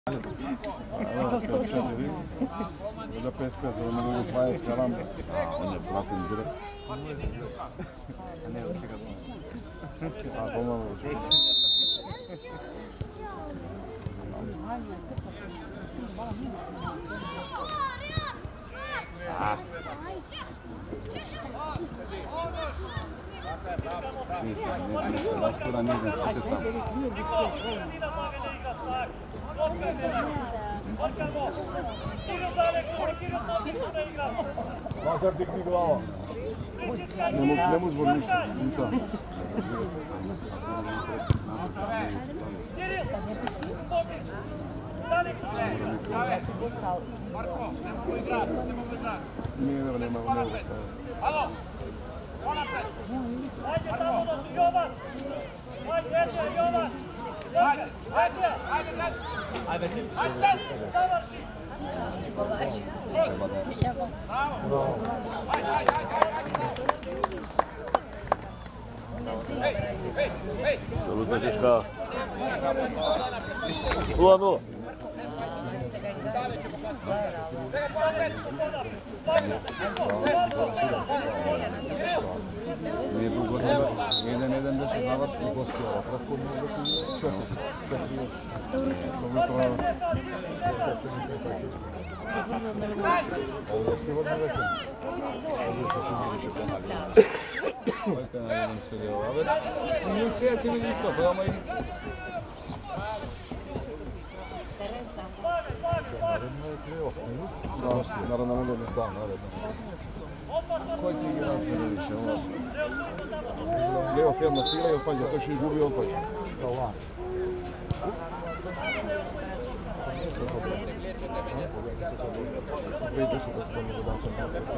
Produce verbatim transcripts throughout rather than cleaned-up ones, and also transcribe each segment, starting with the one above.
Da P S P za da mogu dvadeset kalamba. A, on je platin direkt. A, pomalo uče. Nisam, nisam, raštura nisam se te tamo. Nazar digni glava. Ne mu zbog ništa, nisam. Nije, nema, nema, nema staviti. Ajde tamo da su Jovan! Ajde, ajde, Jovan! Ajde, ajde, ajde, ajde! Ajde, ajde, sad, završi! Bravo! Ajde, ajde, ajde, ajde! Hej, hej, hej! Saluta Žeška. nula nula. Nije dugo završi. Jedan, jedan da se završi u gosti, a kratko može biti četiri. Četiri još. Dobro to rano. Ovdje si vodno rekao. Ovdje što se nije više ponavljeno. Ovdje na jednom se djelo. A već nije sjetili isto, pa damo i... Naredno je krivo. Naravno, naravno. Da, naredno. Koji ti igra Razmjerovića? Leo Ferna sila i opađa, to što izgubio opađa. Kao van. dvije deset da se sam mogu da sam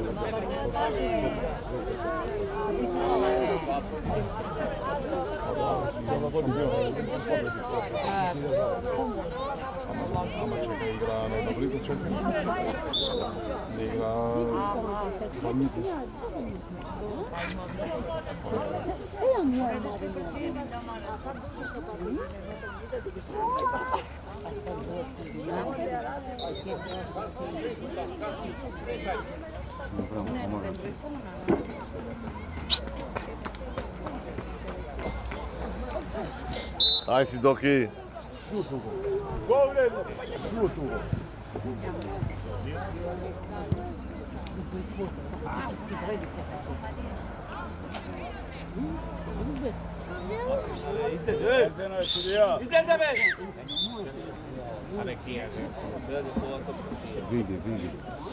Sada godin bio na pobjedi Ama će ga igra na Blizu četiri. Ne igra zadnji put. Aj si Doki. Šutu go. Govredu. Šutu go. Vidi, vidi.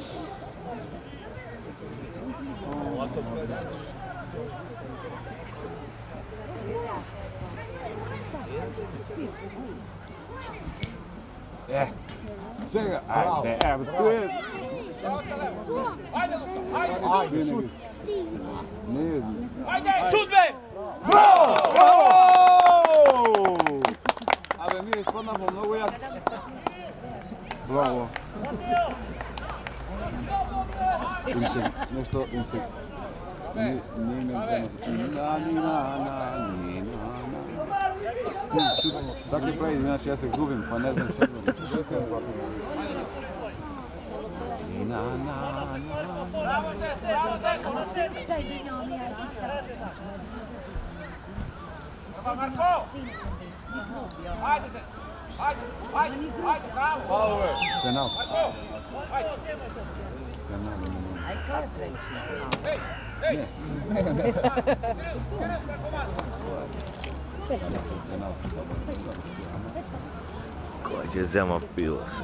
Eh, svega, ajde, evo, tu je... Ajde, ajde, Ajde, šut. Ne, ajde, šut be! bravo, bravo! Абе, ми изпаднахме много яко. Браво. Им се, нещо, им се... Не, не, не, не, не, Tako je pravi, znači ja se gubim, pa ne znam što gubim. Na, na, na. Bravo, Zete, bravo, Zete! Bravo, Marko! Ajde, Zete! Ajde, ajde, ajde, bravo! Bravo je. Penal. Marko! Ajde! Penal, ne, Aj kao je treći? Hej, hej! ne. Ne, se smijem, ne. Penal. Kođe Zeman pilo se.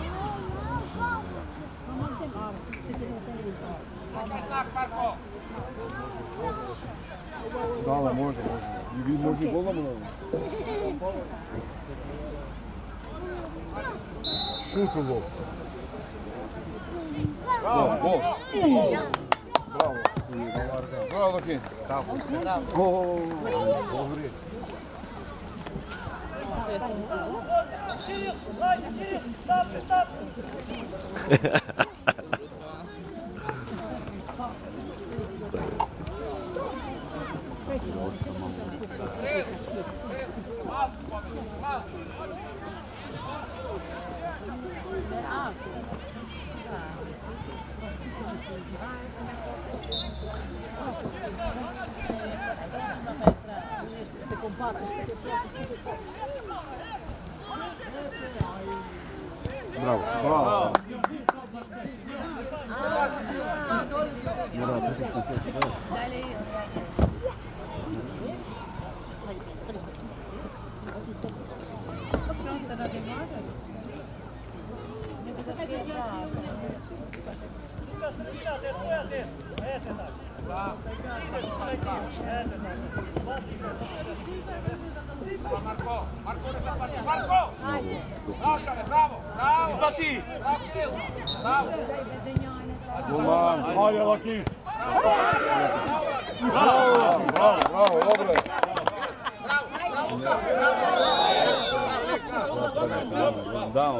Znak, Marko! Da, može, može. I vi može i golom na Šut u gol. Gol, gol. Bravo. Bravo, Doki. Gol. Dobri. Kiril, ajde, Kiril, stop, stop! Se compatto, Bravo, bravo. Bravo, Dale, Marko, Marko, ne zapaciš, Marko! Bravo, Čale, bravo, bravo! Izbaci! Bravo! Gulman, hajde Laki. Bravo, bravo, bravo, dobro je. Dao.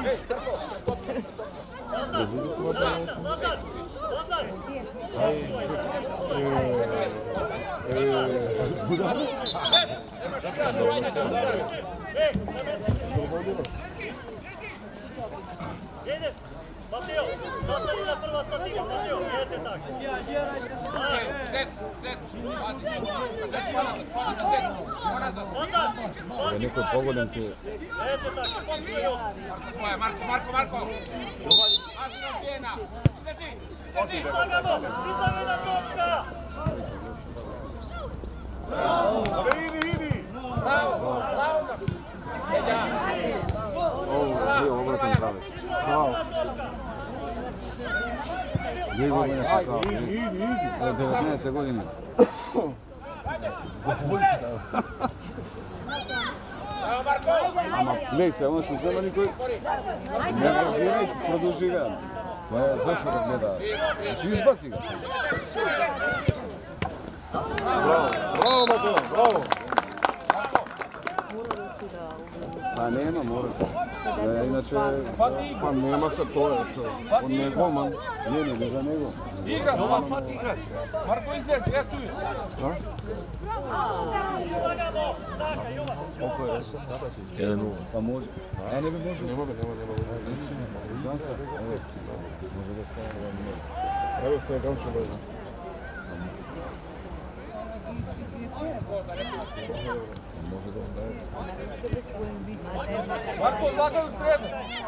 Ide! Mateo, zastani na prva stativa, Mateo, idete tako. Zec, zec, pazi. Zec, pada na zec. Nazad, pazi. Neko pogodan tu. Idete tako, pokušaj još. Marko tvoje, Marko, Marko, Marko. Pazi na pjena. Sezi, sezi. Izlagamo, izlagana topka. Idi, idi. Bravo, bravo. Ovo je obratno pravi. Bravo. Dvije godine čekao. Idi, idi, idi. devetnaeste godine. Bravo, Marko. Ama gledaj se, ono što treba niko ne režira i produži ga. Zašto ga gleda? Znači izbaci ga. Bravo, bravo Mateo, bravo. Pa nema, morate. E, inače, Pa nema sad to je što. On ne je golman. nije nego za nego. Igra, ova fat igra. Marko izvezi, ja tu je. Izlagamo, Daka, Jovan. Koliko je? jedan nula. Pa može. A ne bi može? Nema ga, nema, nema. Dansa? Evo, može da stavimo da ne može. Evo se, kam ću dođe. Može da stavimo. Marko, zlagaj u sredu.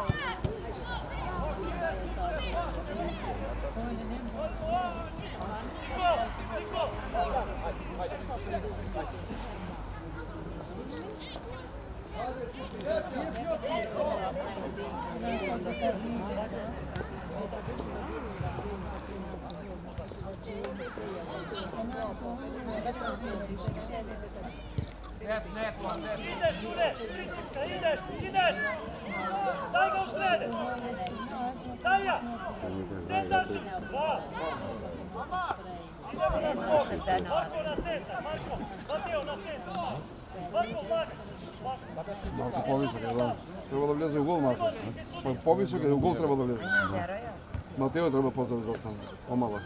Ideš, ideš, pritiska, ideš, ideš! Daj ga u srede! Daj ja! Centar si! Da! Idemo na skok! Marko na centar, Marko! Mateo na centar! Marko, vlaga! Marko povisok je, da. Treba da vleze u gol, Marko. Pa povisok je, u gol treba da vleze. Mateo treba pozaditi da sam pomalo.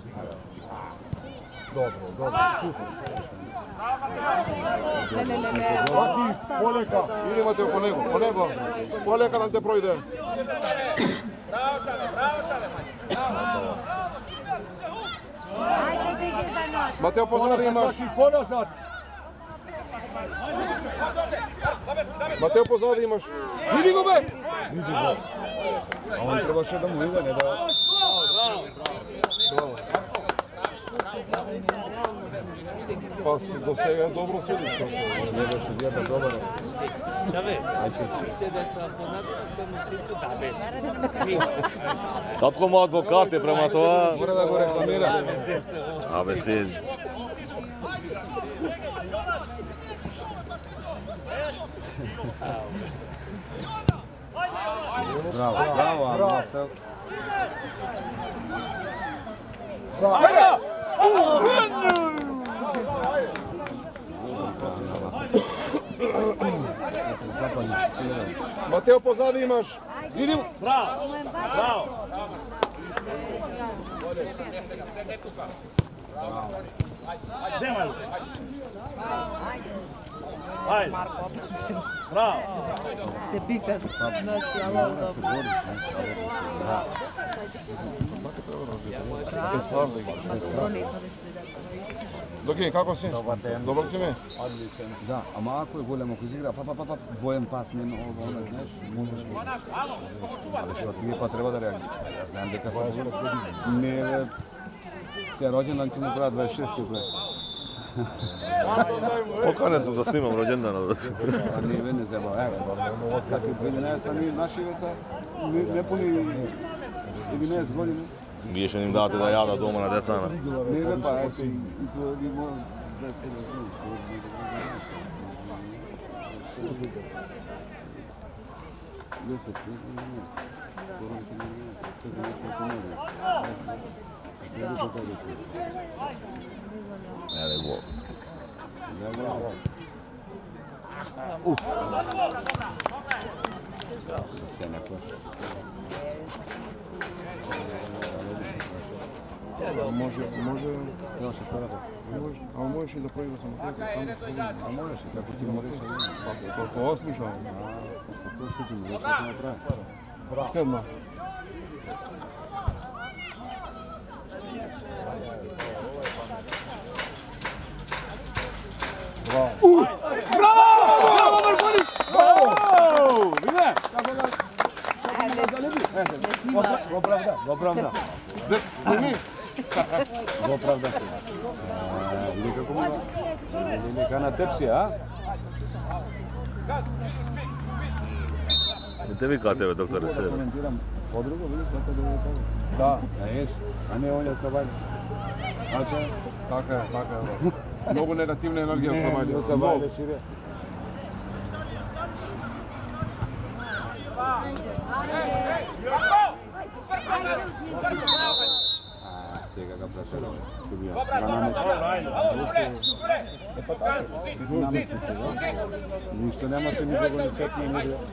Dobro, dobro, super. Laki, Poljeka, idi Mateo po nego, po nego. Poljeka da te projde. Bravo, Čale, bravo, Čale, bravo! Mateo pozadi imaš. Ponazad. Mateo pozadi imaš. Vidi go be! Vidi go. A on treba še da mu ide, ne da... Bravo. Pa si do svega dobro sudiš. Ne da su djeda dobar. Kako mu advokate prema toga? Mora da go reklamira. A veselj. Bravo, bravo, bravo. Bravo. Mateo pozadi imaš. Vidim. Bravo! Bravo! Zemlju. Ajde. Bravo. Se pika. Noći, alo, dobro. Doki, kako si? Dobar si mi? Odličan. Da, a ako je golem, ako izigra, pa pa pa pa, dvojen pas, nema ovo, ono, znaš, možeš mi. Ali što ti pa treba da reagiraš. Ja znam da kad sam ne već, si je rođendan će mu praviti dvadeset šest će praviti. Pokanet sam da snimam rođendan. Pa nije mene zeba, evo, kad je dvanaesta, mi naši je sa ne puni jedanaest godina. Više nim date da jada doma na decana. Ne, ne, pa, eto, i to bi morao deset godina. Deset, ne, skoro mi se ne vidi, sve da nešto ne može. Ne znam kako da ću. Ne, ne, bo. Ne, bravo. Sve neko. Može, može, Još je pravo. može, a možeš i da prođe sam motor, sam A možeš i kako ti motor. to, to oslušao. To šutimo, već što napravi. Štedno. Bravo. Bravo, Marković! Bravo! Vide? Kako ga... Kako ga zalebi? Opravda, opravda. Snimi! Opravda se. Vidi kako mu ga... Vidi neka na tepsi, a? Te vi kao tebe, doktore, sve. Komentiram podrugo, vidiš, zato da je tako. Da, A ješ, a ne on je sa valj. Znači, tako je, tako je. Mnogo negativne energije od Savalja. sa valj šire. Sjega ga presela, subija. Namesti se, da? Ništa nemate ni drugo, ni četni, ni drugo.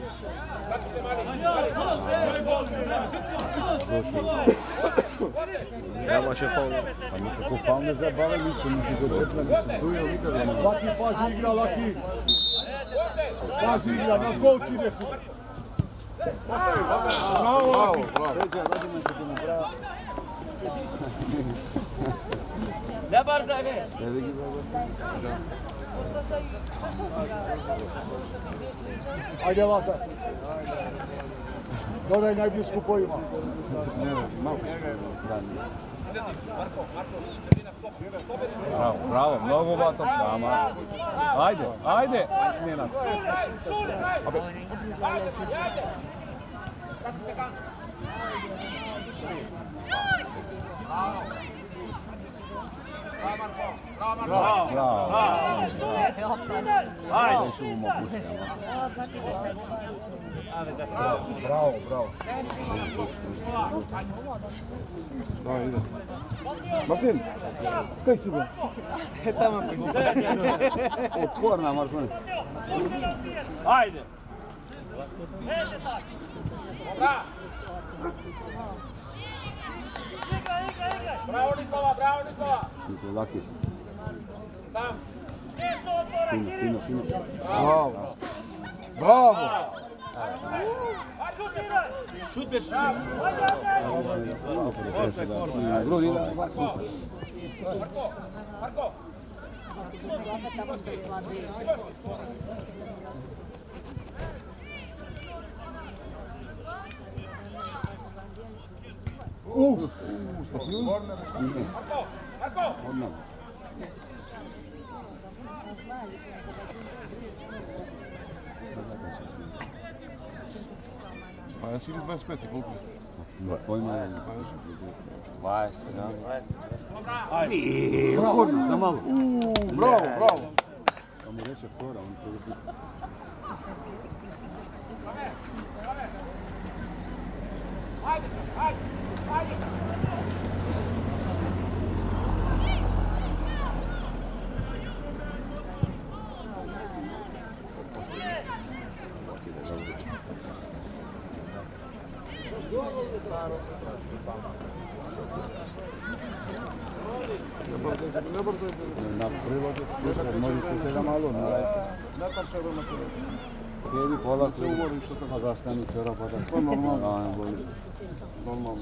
Nema še faul. Pa nikako faul ne zabave, ništa, niti do četna, nisu tu je nikada nema. Laki, pazi igra, Laki. Pazi igra, na koči ide se. Bravo, Laki. Sređa, rođendan će ti napravi. Ne barzaj, ne. Ne vidi ga, Ajde, Laza. Dodaj najbližku pojima. Bravo, bravo, mnogo vato sama. Ajde, ajde, Nenad. Bravo, bravo. Ajde, šumo puštamo. Bravo, bravo. Da, ide. Martin, kaj si bio? Od korna, Marzoni. Ajde. Bravo Nikola, bravo Nikola. Niko Lakis. Sam. Fino, fino, fino. Bravo. Bravo. Šut bez šut. Na grudi, da. Marko, Marko. Uf, stopnju. Marko, Marko. Odmah. Pa jesi li dvadeset pet, koliko? Pojma je. dvadeset, da. Ajde. Korna, za malo. Bravo, bravo. Pa mu reče fora, on to je... Ajde, ajde, ajde. Na prilog može se se da malo narajte. Sjedi pola, a zastani čora pa da. To normalno. A, ne boli. Normalno.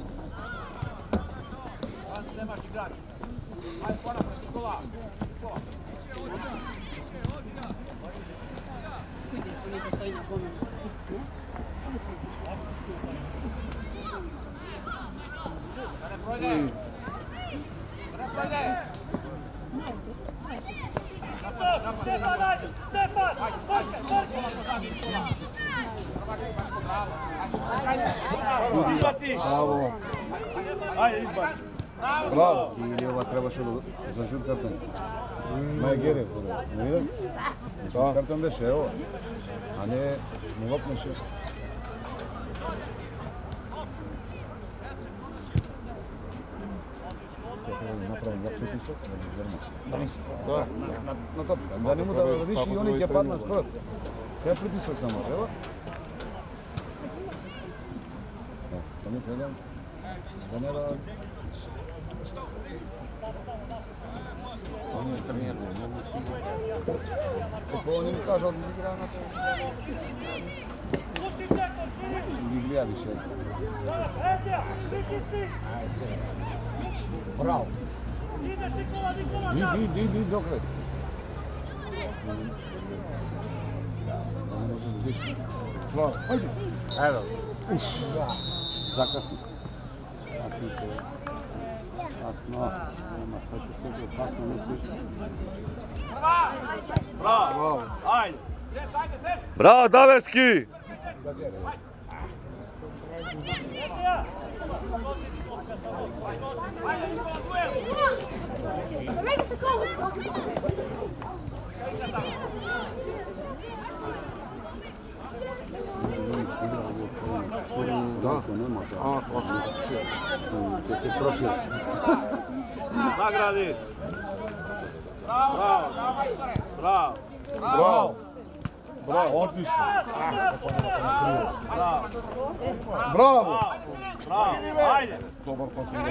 Bravo. Ajde, izbaci. Bravo. Ili ova trebaše za žut karton. Maj Gere, ne vidiš? Žut karton beše, evo. A ne, ne lopneše. Napravim za pritisak, da bi Da. na top. Da ne mu da radiš i oni će padna skroz. Sve pritisak samo, evo. Samo sedam. Zanera. On je trener, ne mogu ti. Kako oni mi kažu, da igra na to. Giglija više. Bravo. Idi, idi, idi dokle. Ne možem zići. Bravo. Ajde. Evo. Uš. Zakasno. Kasno se. Kasno. Nema sad po sebi. Kasno misli. Bravo. Ajde. Bravo, Daverski! Da. A, osam. Će se prošli. Nagradi. Bravo. Bravo. Bravo. Bravo, odlično. Bravo. Bravo. Bravo. Ajde. Dobar pas mi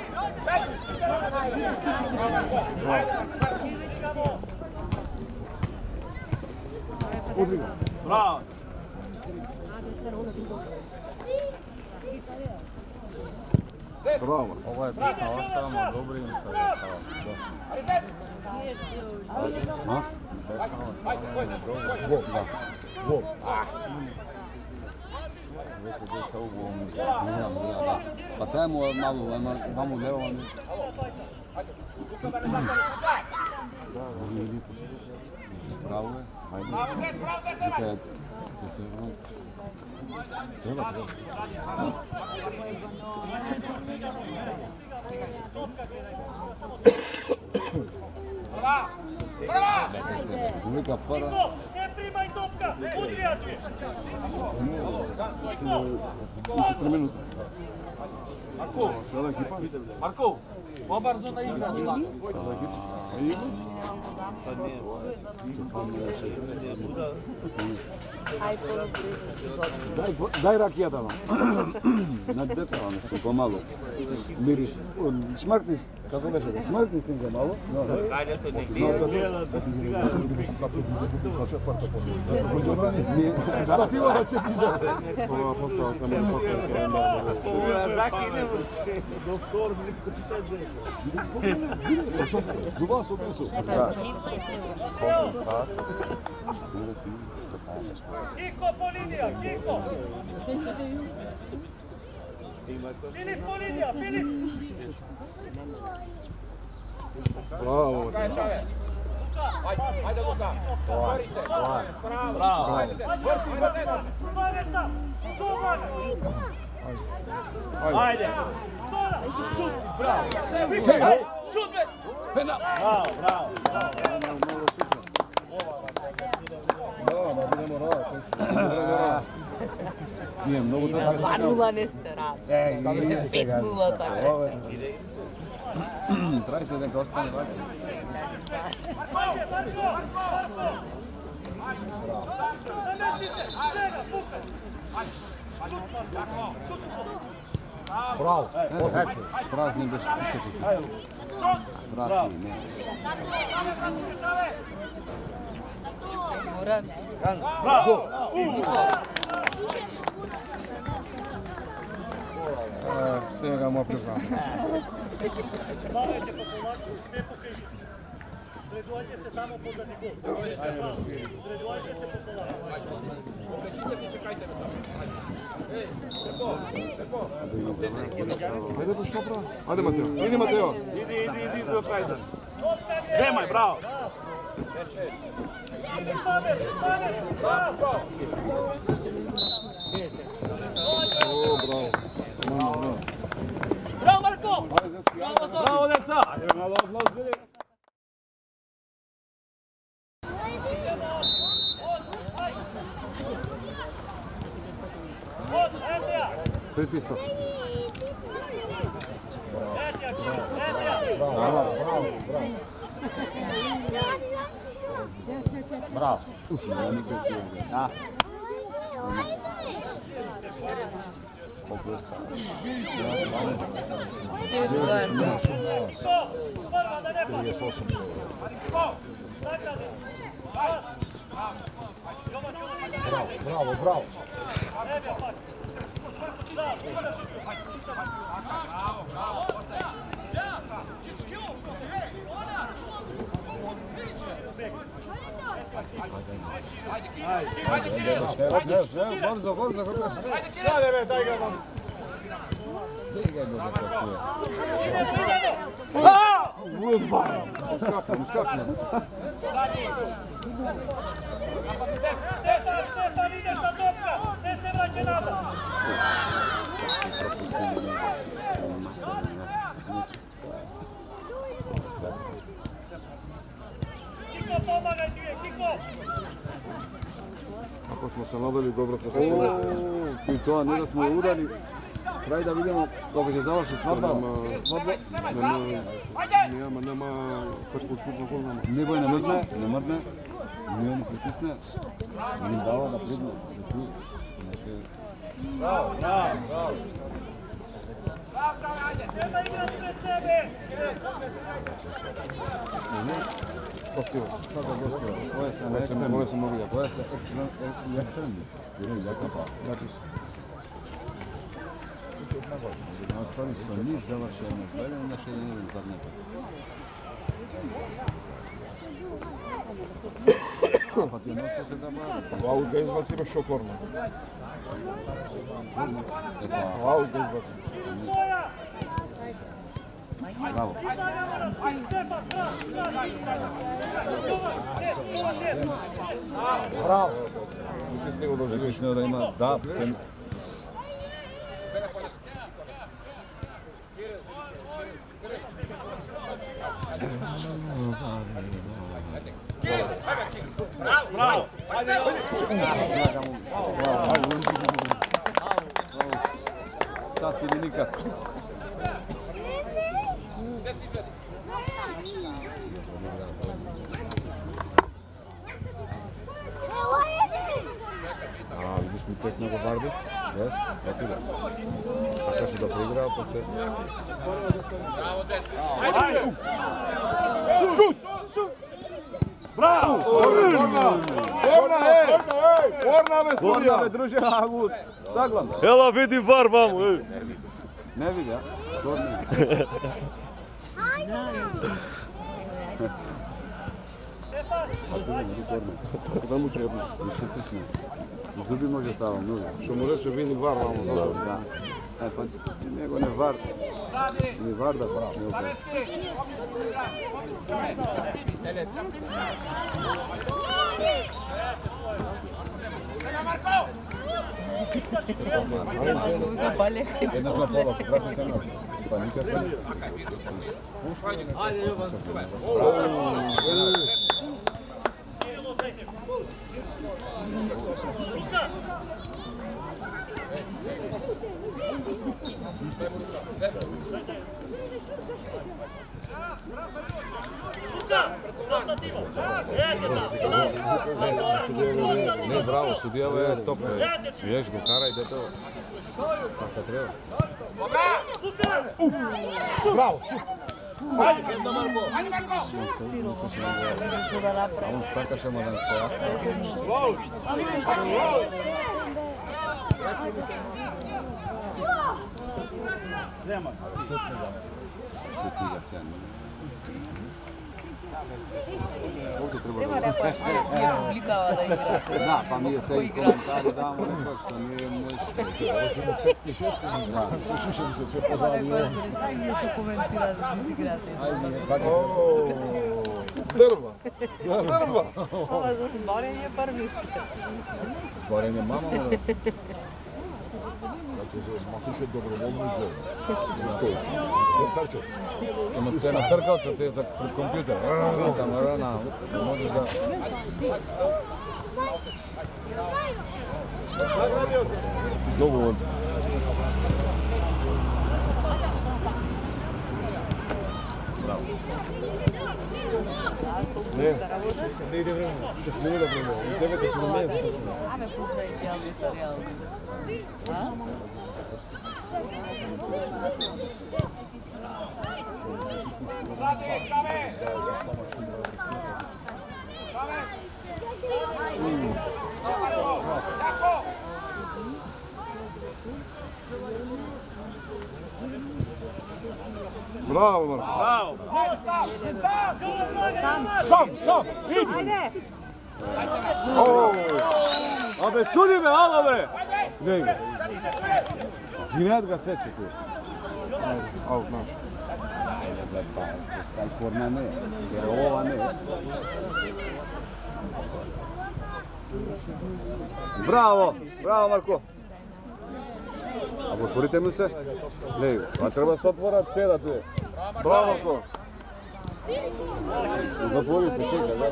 da. Bravo. Bravo. Ovo je desna ostavamo dobrim sa desna. Ha? Desna ostavamo dobrim. Gol, da. Gol. Vete djeca u golu. Nijam, da. Pa tajmo malo, vamo levo. Bravo je. Ajde. Čekaj, se se vrlo. Treba, treba. Velika para. Ne primaj topka, udri Adrić. četiri minuta. Marko. Sada ekipa. Marko. Obarzo da igra. Sada ekipa. A igra? Daj, daj rakijata vam. Na deca vam su pomalo. Miriš. Šmrkni, kako beše? Šmrkni si za malo. Ajde to neki. No, sad je da cigara. Stativo da će pizati. Ova posao sam je posao kalendar. Zaki ne može. Doktor, niko ti sad je. Duba su tu su. Kiko po linija, Kiko. Filip po linija, Filip. Bravo. Ajde Luka. Bravo. Vanessa, Ajde. Bravo. Šut bre. Penal. Bravo, bravo. Da, da budemo rada. Nije, mnogo to da dva nula niste rad. Ej, pet nula sa Grešem. Trajte neka ostane vaki. Bravo. Prazni bez išećih. Vrati, ne. Bravo. Sve ga mu pripravo. Plavajte po polako, sve po križu. Sredujte se tamo pozadnji gol. Sredujte se po polako. Ajde pa što pravo? Ajde Mateo, idi Mateo. Idi, idi, idi do kraja. Zemaj, bravo. O, bravo. Bravo Marko! Bravo Sofi! Bravo, deca. Ajde, malo odnos bili. Pritisak. Bravo, bravo, bravo. Bravo. Da. Bravo, bravo. Brzo, brzo, brzo. Daj me, daj ga vam. Uskaknem, uskaknem. Stefan, Stefan, ideš na topka! Ne se vraća nazad! Kiko, pomagaj ti je, Kiko! Ako smo se nadali, dobro smo se nadali. I to, ne da smo udali. Kraj da vidimo kako će završiti svadba. Svadba. Nema, nema tako šutno gol nama. Niboj ne mrdne, ne mrdne. Nije ni pritisne. Ni dava da prignu. Bravo, bravo, bravo. Treba igrati pred sebe! Gostivo. Sada gostivo. Ovo je sam ekstremni. Ovo sam mogu jako. Ovo je sam ekstremni. Vjerujem, jaka pa. Jaki sam. Nastavi su njih završeno. Gledam naše jedine zadnje. Pa ti nosto se da bavi. Aut ga izbaci baš šokorno. Aut ga izbaci. Bravo. Bravo. Ti ste ga doživjeli. Mišljeno da ima, da. Bravo. Sad ili nikad. A, vidiš mi tek nego barbe? Jes, tako da. A kad se da poigrao, pa se... Ajde. Šut. Bravo. Korna, ej! Korna me Gornja me sudija! druže, Agut. Saglam. Ela vidi var vamo, ej. Ne vidi, ja? Gornja. Da mu čepno. Više se smije. Zubi može stavom, nuži. Što mu reče vidi var vamo. Da. E, pa nego ne var. Ni var da pravo. Jedna smo pola, prati se nas. Pa nikad pa nisam. Luka, Konstantino! Ete tamo! Ne, bravo, Судијава е топ. Виеш го карај дето. Како треба. Браво, шут! Ajde, jedno Marko! Ajde, Marko! Он сакаше ма да не стоја. Шутнига се. Nema neko što je publikava da igra. Да, па ние се коментари давамо некој што не е мој. I šest minuta. Slušaj mi se sve Nema pozadnje. neko što nije što komentira da vi igrate. Drva. Drva. Ova za zborenje prvi. Зборење мама, ама Znači, ma slušaj dobrovoljno gol. Zastojići. Tarčo. ама те на тркалца, те за пред компјутер. Камера на, не можеш да... Договор. Браво. Ne, ne ide vremena. Šest minuta vremena. Devet do sedamnaest точно. Ame puzna je cijeli serijal. A? Bravo, Marko. Sam, sam, idi! Ajde! Абе, суди ме, ала бе! Не иде. Зинет га сече кој. Аут, наш. Калифорнија не, е ова не. Браво, браво Марко. А отворите му се? Не, а треба да се отворат седа туе. Bravo, Marko. Затвори се, чека, да.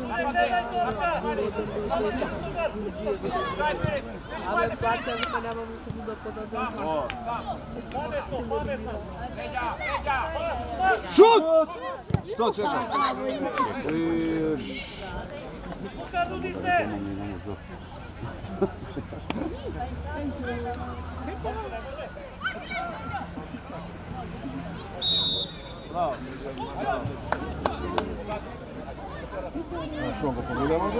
Ame plaćam pa nemam nikomu da podadzam. Шут! Што чека? И... Ukazudi se! Što, ga pogledamo to?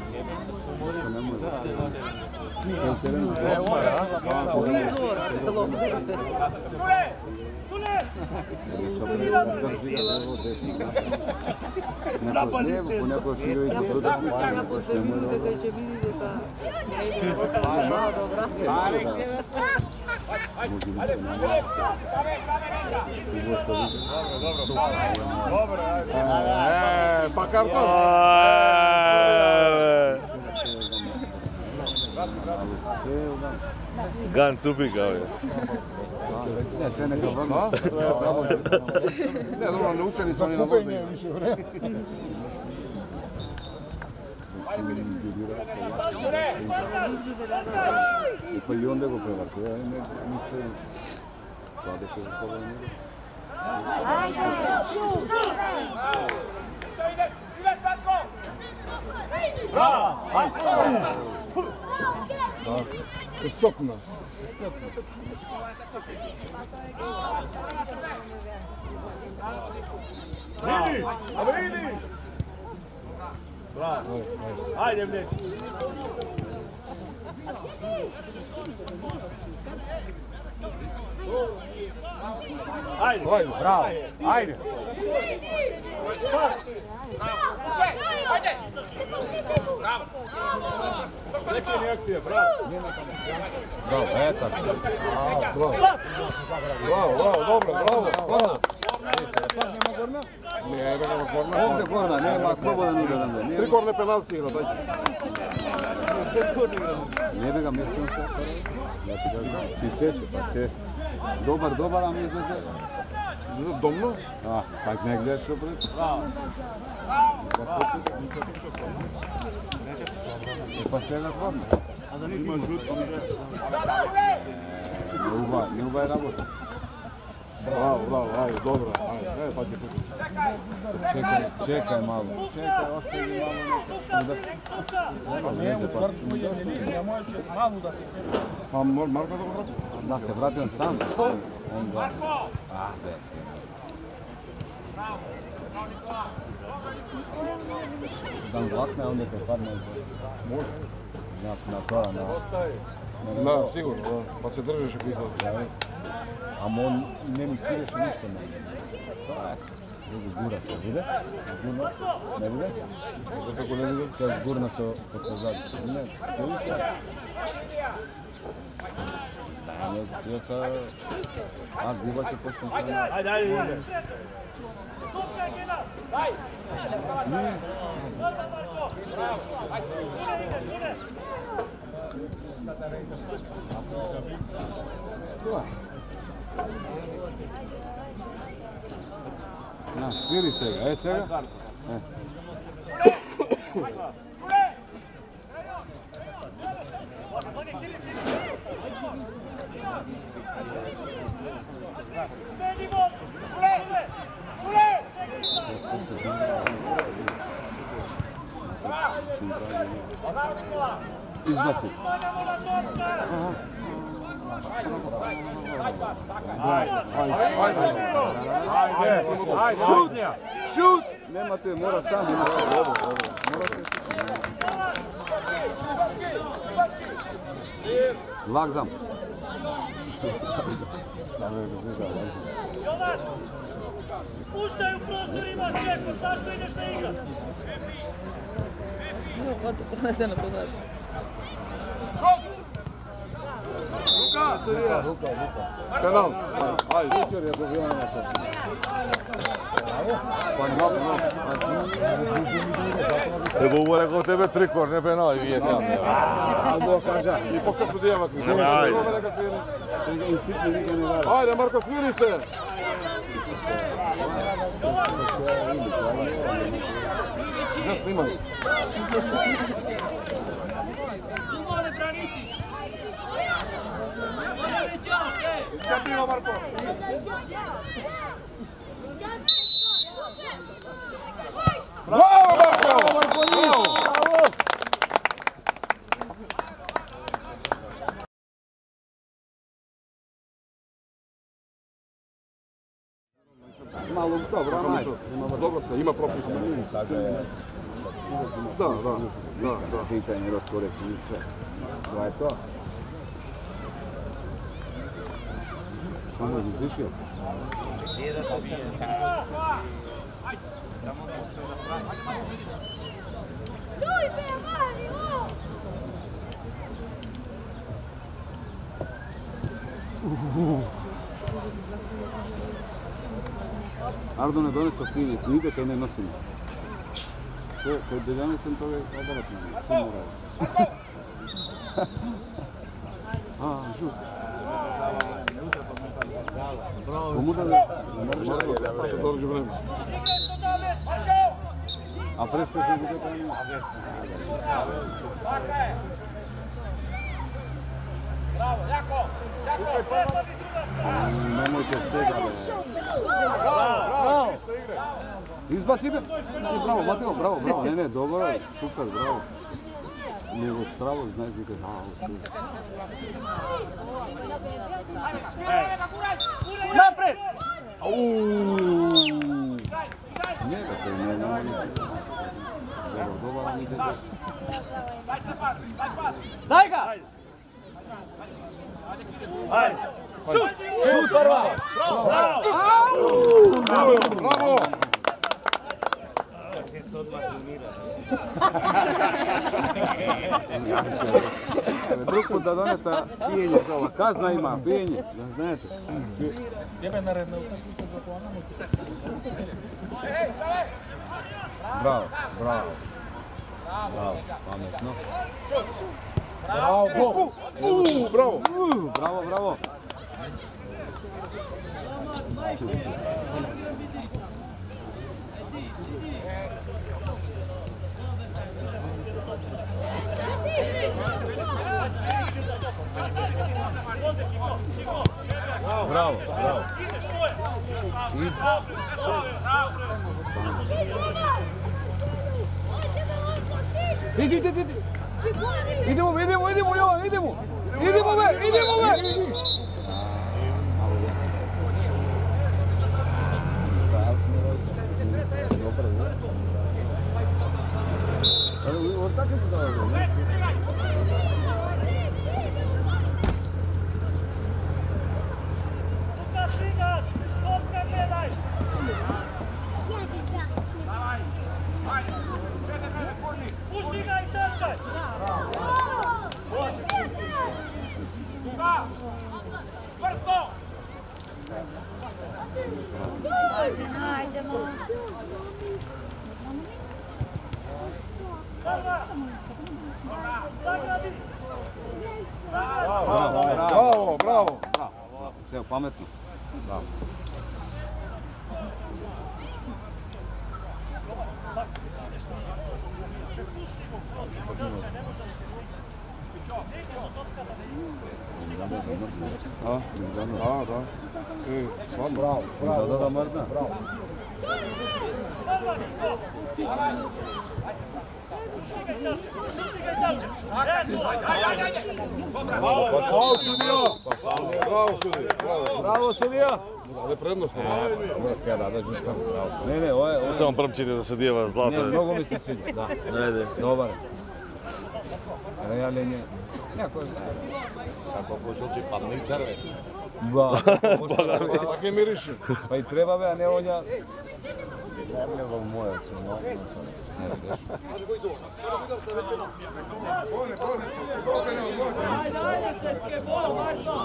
Некој лево, по некој широ и по трудот ми се некој се му е Kada će vidi da ka ne ide dobra. E, pa karton. Gan Cupika, ovdje. Не, се нека врна. Ne, dobro, naučeni su oni na možda igrati. Više vremena. И па и онде го превртува, не не се каде се заслободи него. Se sopna. Idi! Aba idi! Bravo! Ajde, mleci! Ajde! Ajde, bravo! Ajde! Treći akcija, bravo! Браво, е така. Bravo, bravo, dobro, bravo, bravo. Пак нема горна? Ne, ne, ne, korner. Овде горна, нема слободен ударен бе. Tri korne penal si igra, daj. Не бе га местен се. Ја ти кажам, ти сече, па се. Добар, добар, ама излезе. Domno? А, пак не гледаш што пред. Па сега горна. A da niti ima žuto. Не уба, не уба е работа. Bravo, bravo, ajde, dobro, ajde, ajde, pa ti puti. Čekaj, čekaj malo, čekaj, ostavi malo neka. Nema veze, pa... Pa Marko da ga vrati? Da, se vratio sam. Onda... Ah, bes. Dan vlakne, onda te padne. Može. Na to, na... Da, sigurno, da. Pa se držiš i pisati. A on ne mi sviraš ništa ne. Drugi gura se, vidiš? Gurno, ne vidiš? Kako ne vidim? Sve gurno se pozad. Ne, stoji se. Stajanje, htio sa... A, ziva će počne stajanje. Ajde, ajde, ide. Nije. Na, sviri se ga, e se ga. E. Izbaci. Ajde, šut! Šut! Nema te, mora sam. Mora se. Lagzam. Jovan! Puštaj u prostor, ima čekor, zašto ideš na igra? Penal! Ajde, Viktor je dobio na to. Pa no, no. Evo ovo rekao tebe trikor, ne penal i vije sam. I pok se sudija ovak. Ajde, Marko, smiri se! Sad snimaj. Iskapimo, Marko! Bravo, Marko! Bravo! Malo dobro, najde. Dobro se, ima propis. Da, da, da, da. Pitanje, rasporediti i sve. To je to. Što mu je izdišio? Ardo ne donesao knjige, knjige kaj ne nosim. Sve, kad ne donesem toga je obalatno. Što mu radi? A, žut. Komu da ne? Pa se dođe vreme. A preskoči bude pa nije. Bravo, jako! Jako, prepadi druga strana! Nemojte sega. Bravo! Izbaci me! Bravo, Mateo, bravo, bravo. Ne, ne, dobro je, super, bravo. Nego stravo, znaš gdje kaže, a, ovo Napred! Uuuu! Njega to ne, ne, ne. Dobro, dobro, ne znam. Daj ga! Ajde! Šut! Šut prva! Bravo! Bravo! Bravo! Drug put da donesa pijenje za ova. Kazna ima, pijenje. Da znate. Jebe naredno. Bravo, bravo. Bravo, pametno. Bravo! Uuu, bravo! Bravo, bravo. Bravo, bravo. Ideš, to je. Idi, idi, idi. Idemo, idemo, idemo, Jovan, idemo. Idemo, be, idemo, be. Od tako se dao. Pusti ga i čekaj! Vrsto! Hajdemo! Bravo, bravo! Sve pametno. Bravo. A, da, da. E, stvarno. Bravo, bravo. Da, da, da, mrdna. Bravo. Bravo, sudija! Bravo, sudija! Bravo, sudija! Ali prednost. Ne, ne, ovo je... Samo promčite da sudijeva Ne, zlata. mnogo mi se sviđa, da. Ajde. Dobar. Realjenje. Neko zna. Kako počući padne i crve. Ba. Tako je miriši. Pa i treba be, a ne onja... Evo moja, će moja. Ne vidiš. Ajde, ajde, srpske, bol, Marto!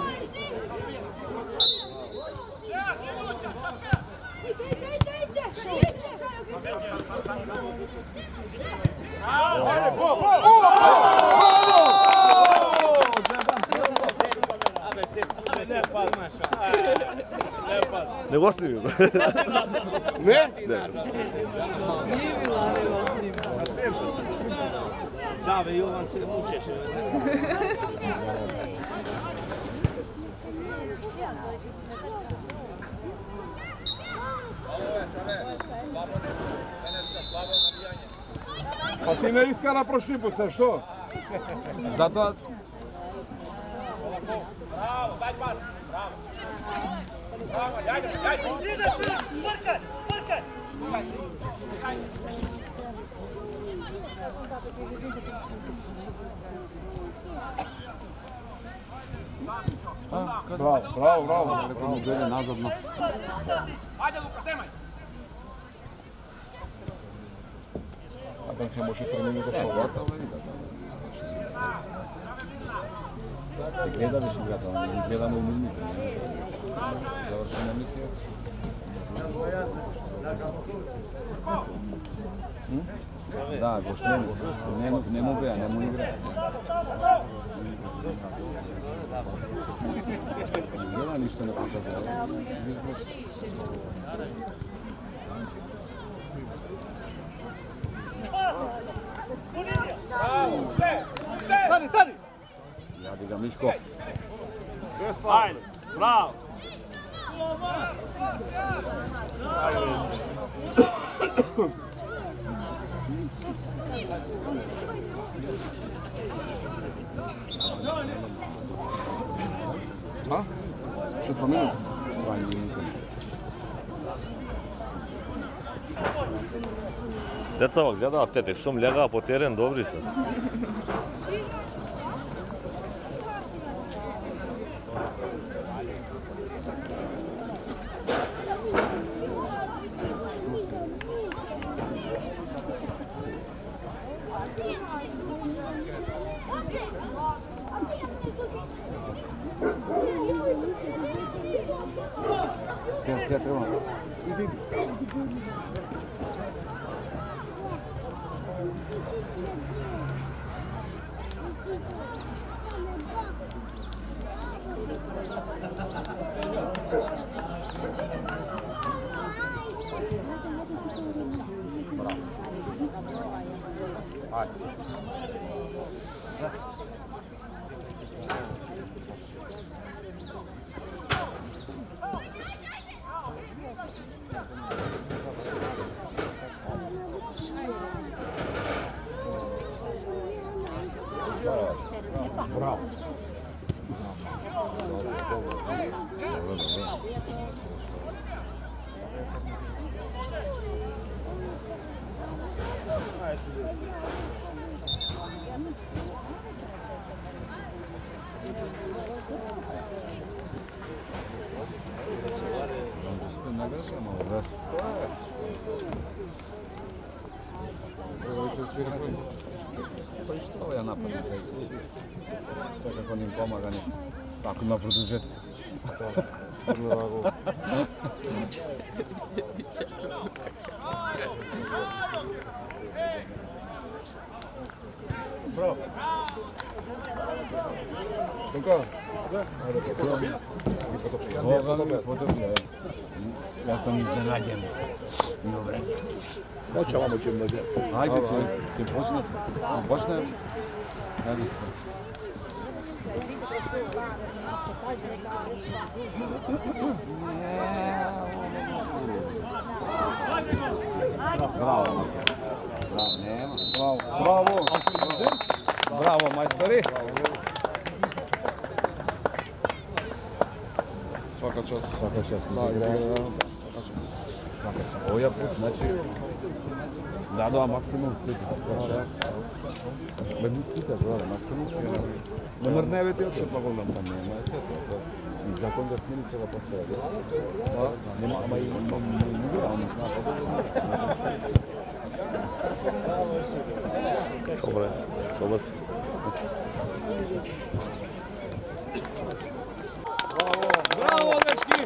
Iće, iće, iće, iće! Ne pad, Maša. Ne pad. Ne gostim. Ne? Dave, Jovan se mučeš. Pa ti ne iskara prošipu se, što? Zato... Bravo, daj pas. Bravo. Bravo, ajde, ajde. Ideš, ideš, vrkaj, vrkaj. Bravo, bravo, bravo. Rekao mu bere nazadno. Ajde, Luka, zemaj. A da ne može tri minuta što vrata. Se gleda više igrata, ali ne izgledamo i minute. Završena emisija. Da, gospodine, ne mogu ja, ne mogu igrati. Gleda ništa ne pokazuje. Stani, stani! Jadi ga Miško. Ajde, bravo! A? Še dva minuta? Dva minuta. Deca ova gleda tetek, što mljega po teren, dobri su. Sjed, sjed, treba. Idi, idi. Pa i što ja napadam? Sve kako onim pomaganje. Tako ima produžetce. Bravo. Tylko? Ja sam iznenađen. Dobre. Hoće vamo ćemo da Ajde, će, će počnati. Počne. Ajde se. Bravo. Bravo, nema. Bravo. Bravo. Bravo, majstori. Svaka čast. Svaka čast. Da, igra. Svaka čast. Ovo je put, znači, da da maksimum slika. Beh, mi slika, bravo, maksimum. Ne mrne ti oče pa golam tam nema. Zakon da smiri se ga postoje. Nema, ama i igra, on zna Dobre, dobro si. Bravo, dečki!